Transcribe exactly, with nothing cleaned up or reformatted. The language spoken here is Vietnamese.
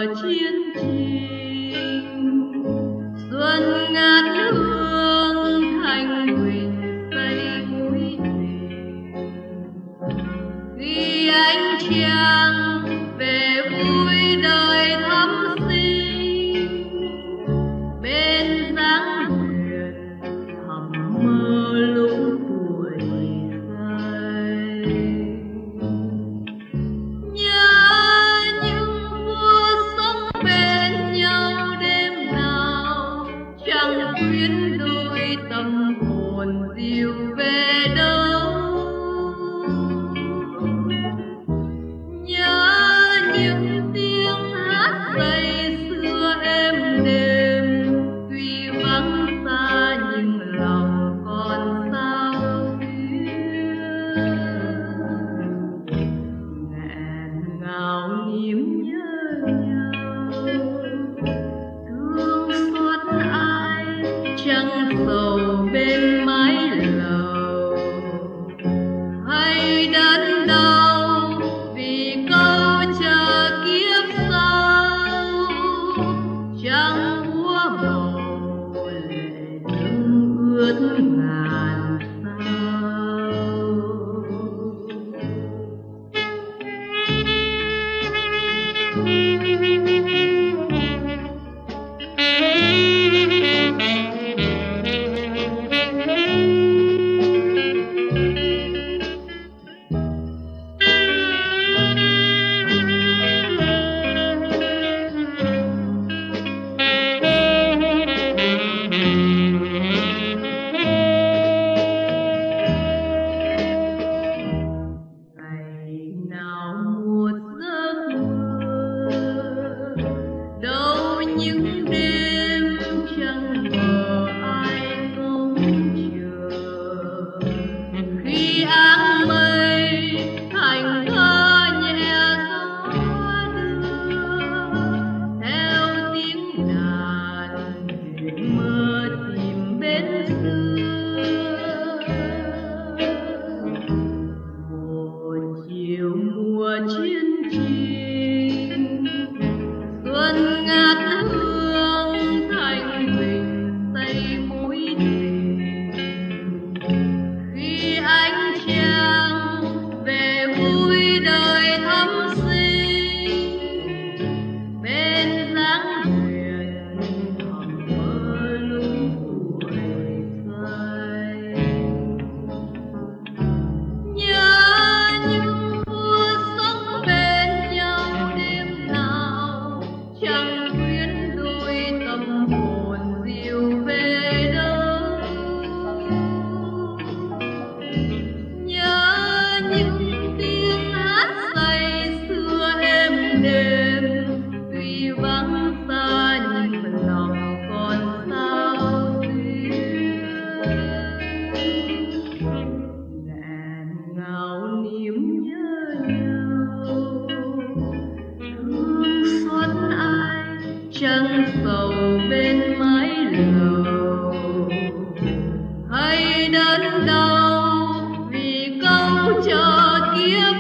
chiến trình. Xuân ngát hương thanh huỳnh xây mũi thềm. Khi ánh trăng về vui đời thắm sinh, bên dáng huyền thầm mơ lúc tuổi say. Nhớ những mùa sống bên nhau đêm nào, chẳng khuyến đôi tâm hồn dịu về đâu. Nhớ những tiếng hát say xưa êm đềm, tuy vắng xa nhưng lòng còn sao xuyên. Nghẹn ngào niềm nhớ nhau, thương xót ai chẳng sầu bên mái lầu. Hay đớn đau vì câu chờ kiếp sau, chẳng úa màu lệ rưng ướt ngàn sao. Ngày nào một giấc mơ, đâu những đêm chẳng mờ ai ngóng chờ. Khi áng mây thành thơ nhẹ gió đưa, theo tiếng đàn thuyền mơ tìm bến xưa. Một chiều mùa chiến trình, xuân ngát hương thanh huỳnh xây mũi thềm. Khi ánh trăng về vui đời thắm sinh, bên dáng huyền thầm mơ lúc tuổi say. Nhớ những mùa sống bên nhau đêm nào, chẳng khuyến đôi tâm hồn dịu về đâu. Nhớ những tiếng hát say xưa êm đềm, tuy vắng xa nhưng lòng còn sao xuyên. Nghẹn ngào niềm nhớ nhau, thương xót ai chẳng sầu bên mái lầu. Hay đớn đau vì câu chờ kiếp